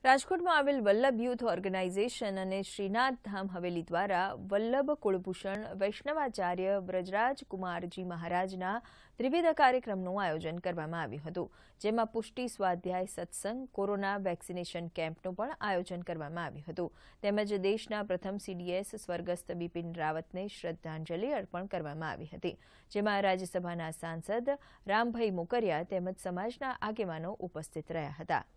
રાજકોટમાં આવેલ Vallabh youth organisation અને શ્રીનાથ ધામ હવેલી દ્વારા વલ્લભ કુળભૂષણ વૈષ્ણવાચાર્ય વ્રજરાજ કુમારજી મહારાજના ત્રિવિધ કાર્યક્રમનું આયોજન કરવામાં આવ્યું હતું, જેમાં પુષ્ટિ સ્વાધ્યાય સત્સંગ, કોરોના વેક્સિનેશન કેમ્પનું પણ આયોજન કરવામાં આવ્યું હતું, તેમજ દેશના પ્રથમ સીડીએસ સ્વર્ગસ્થ બિપિન રાવતને શ્રદ્ધાંજલિ અર્પણ કરવામાં આવી હતી, જેમાં રાજ્યસભાના સાંસદ રામભાઈ મોકરિયા તેમજ સમાજના આગેવાનો ઉપસ્થિત રહ્યા હતા।